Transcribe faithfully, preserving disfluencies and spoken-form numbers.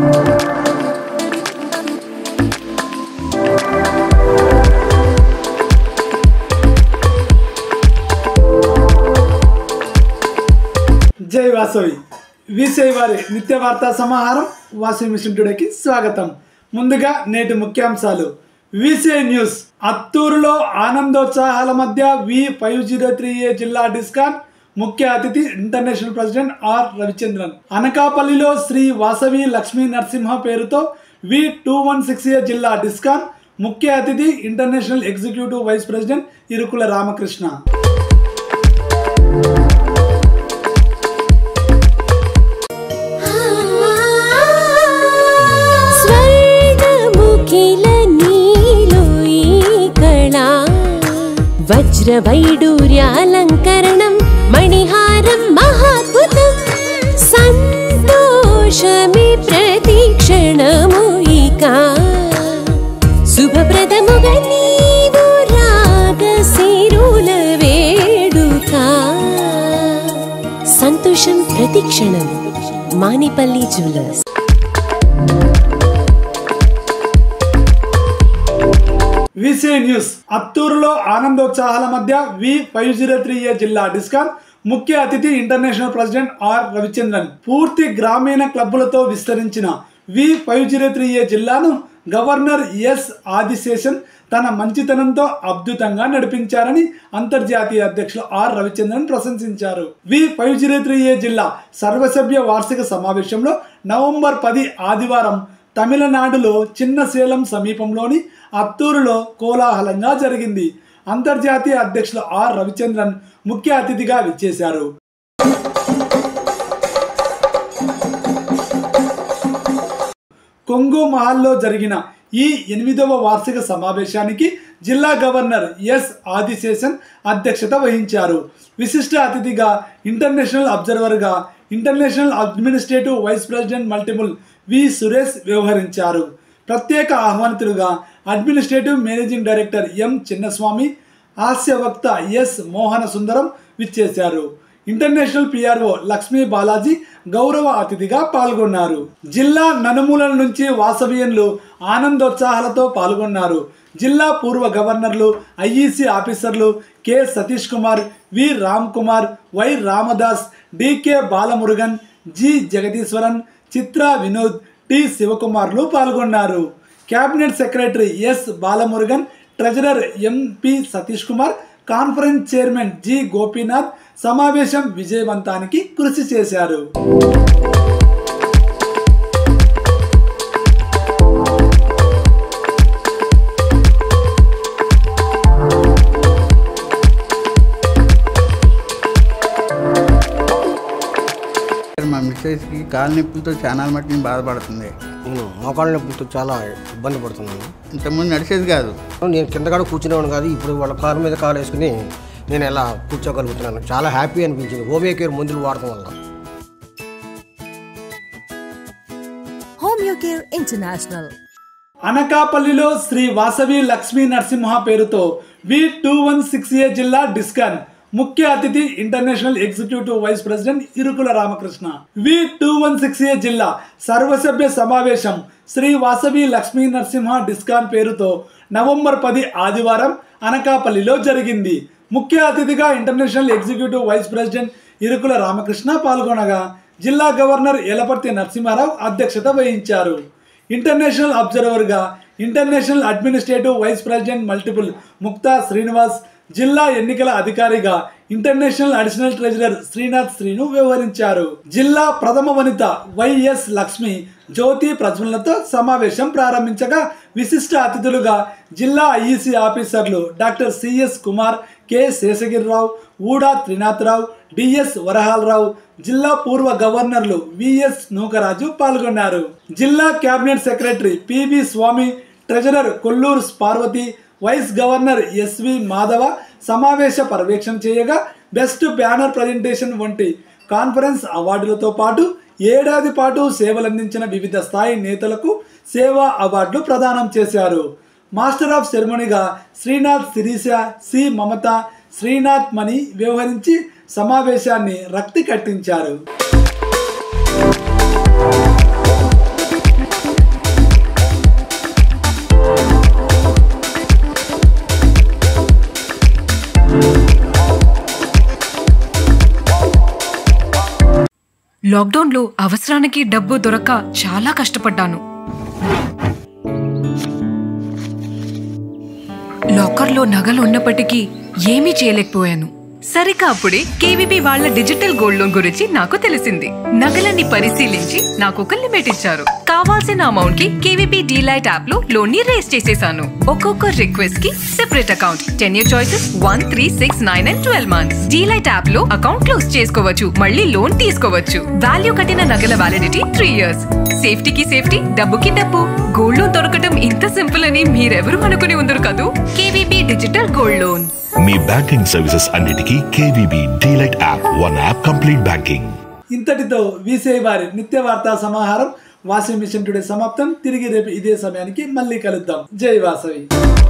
जय वासवी वीसीआई वारी नित्य वार्ता समाहाరం వాసవి మిషన్ టుడేకి స్వాగతం। ముందుగా నేటి ముఖ్యాంశాలు। वीसीआई న్యూస్ అత్తూరులో ఆనందోత్సాహాల మధ్య V five zero three A జిల్లా డిస్కాన్ ముఖ్య అతిథి ఇంటర్నేషనల్ ప్రెసిడెంట్ ఆర్ రవిచంద్రన్। అనకాపల్లిలో శ్రీ వాసవి లక్ష్మీ నరసింహ పేరుతో V two one six A జిల్లా డిస్కాన్ ముఖ్య అతిథి international executive vice president Irukula Ramakrishna. वज्र वैडूर्यालंकरणं मणिहारं महाद्भुतं संतोषमे प्रतीक्षणमुइका शुभप्रदमुगा नीवु रागसिरुल वेडुका संतोषं प्रतीक्षणं मानिपल्ली ज्युवेलर्स। वीसीआई న్యూస్ అత్తూరులో ఆనందోత్సాహాల మధ్య V five zero three A జిల్లా డిస్కాన్ ముఖ్య అతిథి ఇంటర్నేషనల్ ప్రెసిడెంట్ ఆర్ రవిచంద్రన్। పూర్తి గ్రామీణ క్లబ్బులతో విస్తరించిన V five zero three A జిల్లాను గవర్నర్ ఎస్ ఆదిశేషన్ తన మంచితనంతో అద్భుతంగా నడిపించారని అంతర్జాతీయ అధ్యక్షులు ఆర్ రవిచంద్రన్ ప్రశంసించారు। V five zero three A జిల్లా సర్వసభ్య వార్షిక సమావేశంలో నవంబర్ పది ఆదివారం తమిళనాడులో చిన్నసేలం సమీపంలోని అత్తూరులో కోలాహలంగా జరిగింది। అంతర్జాతీయ అధ్యక్షులు ఆర్ రవిచంద్రన్ ముఖ్య అతిథిగా విచ్చేశారు। కొంగు మహల్లో జరిగిన ఈ ఎనిమిదవ వార్షిక సమావేశానికి జిల్లా గవర్నర్ ఎస్ ఆదిశేషన్ అధ్యక్షత వహించారు। విశిష్ట అతిథిగా ఇంటర్నేషనల్ అబ్జర్వర్గా international administrative vice president multiple V Suresh వ్యవహరించారు। ప్రత్యేక ఆహ్వానితులుగా administrative managing director M Chinnaswamy, హాస్యవక్త ఎస్ మోహన సుందరం విచ్చేశారు। ఇంటర్నేషనల్ పిఆర్ఓ లక్ష్మీ బాలాజీ గౌరవ అతిథిగా పాల్గొన్నారు। జిల్లా నలుమూలల నుంచి వాసవియన్లు ఆనందోత్సాహాలతో పాల్గొన్నారు। జిల్లా పూర్వ గవర్నర్లు, ఐఈసీ ఆఫీసర్లు K Satish Kumar, V Ram Kumar, Y Ramadas, DK Balamurugan, G Jagadeeswaran, Chitra Vinod, T శివకుమార్లు పాల్గొన్నారు। Cabinet secretary S Balamurugan, treasurer MP Satish Kumar, conference chairman G Gopinath సమావేశం విజయవంతానికి కృషి చేశారు। మా మిస్సెస్కి కాళ్ళ నొప్పులతో చాలా మట్టి బాధపడుతుంది। మోకాళ్ళ నొప్పులతో చాలా ఇబ్బంది పడుతున్నాను। ఇంతకుముందు నడిచేది కాదు, నేను కింద కూడా కూర్చునేవాడు కాదు। ఇప్పుడు వాళ్ళ కారు మీద కాలు వేసుకుని నేను ఎలా కూర్చోగలుగుతున్నాను। చాలా హ్యాపీ అనిపించింది హోమియో కేర్ మందులు వాడటం వల్ల। హోమియో కేర్ ఇంటర్నేషనల్ అనకాపల్లిలో శ్రీ వాసవి లక్ష్మీ నరసింహ పేరుతో V two one six A జిల్లా డిస్కాన్ ముఖ్య అతిథి international executive vice president Irukula Ramakrishna. V two one six A జిల్లా సర్వసభ్య సమావేశం శ్రీ వాసవి లక్ష్మీ నరసింహ డిస్కాన్ పేరుతో నవంబర్ పది ఆదివారం అనకాపల్లిలో జరిగింది। ముఖ్య అతిథిగా international executive vice president Irukula Ramakrishna పాల్గొనగా జిల్లా గవర్నర్ ఎలపర్తి నరసింహారావు అధ్యక్షత వహించారు। ఇంటర్నేషనల్ అబ్జర్వర్గా international administrative vice president multiple Mukta Srinivas, జిల్లా ఎన్నికల అధికారిగా international additional treasurer Srinath Srinu వ్యవహరించారు। జిల్లా ప్రథమ వనిత వైఎస్ లక్ష్మి జ్యోతి ప్రజ్వలనతో సమావేశం ప్రారంభించగా విశిష్ట అతిథులుగా జిల్లా ఐఈసీ ఆఫీసర్లు doctor CS Kumar, K Seshagirirao, Uda Trinadharao, DS Varahalarao, జిల్లా పూర్వ గవర్నర్లు విఎస్ నూకరాజు పాల్గొన్నారు। జిల్లా cabinet secretary PV Swamy, treasurer Kolluru Parvathi, vice governor SV Madhava సమావేశ పర్యవేక్షణ చేయగా బెస్ట్ బ్యానర్ ప్రజెంటేషన్ వంటి కాన్ఫరెన్స్ అవార్డులతో పాటు ఏడాది పాటు సేవలందించిన వివిధ స్థాయి నేతలకు సేవా అవార్డులు ప్రదానం చేశారు। మాస్టర్ ఆఫ్ సెరమనీగా శ్రీనాథ్ శిరీష, సి మమత, శ్రీనాథ్ మణి వ్యవహరించి సమావేశాన్ని రక్తి కట్టించారు। లాక్డౌన్లో అవసరానికి డబ్బు దొరక్క చాలా కష్టపడ్డాను. లాకర్లో నగలు ఉన్నప్పటికీ ఏమీ చేయలేకపోయాను. సరిగ్గా అప్పుడే కేవీబీ వాళ్ళ డిజిటల్ గోల్డ్ లోన్ గురించి నాకు తెలిసింది. నగలన్నీ పరిశీలించి నాకు ఒక లిమిట్ ఇచ్చారు. కావాల్సిన అమౌంట్ కి కేవీబీ డీలైట్ యాప్ లో లోన్ ని రేస్ చేసేసాను. ఒక్కొక్క రిక్వెస్ట్ కి separate account, ten year choices, one three six nine and twelve months. Delight app లో అకౌంట్ క్లోజ్ చేసుకోవచ్చు, మళ్ళీ లోన్ తీసుకోవచ్చు. వాల్యూ కట్టిన నగల వ్యాలిడిటీ త్రీ ఇయర్స్. సేఫ్టీకి సేఫ్టీ, డబ్బుకి డబ్బు. గోల్డ్ లోన్ దొరకటం ఇంత సింపుల్ అని మీరెవరు అనుకుని ఉండరు కదూ. KVB digital gold loan. మీ బ్యాంకింగ్ సర్వీసెస్ అన్నిటికీ KVB delight app, one app complete banking. ఇంతటితో వీసీఐ వారి నిత్య వార్తా సమాహారం వాసవి మిషన్ టుడే సమాప్తం. తిరిగి రేపు ఇదే సమయానికి మళ్ళీ కలుద్దాం. జై వాసవి.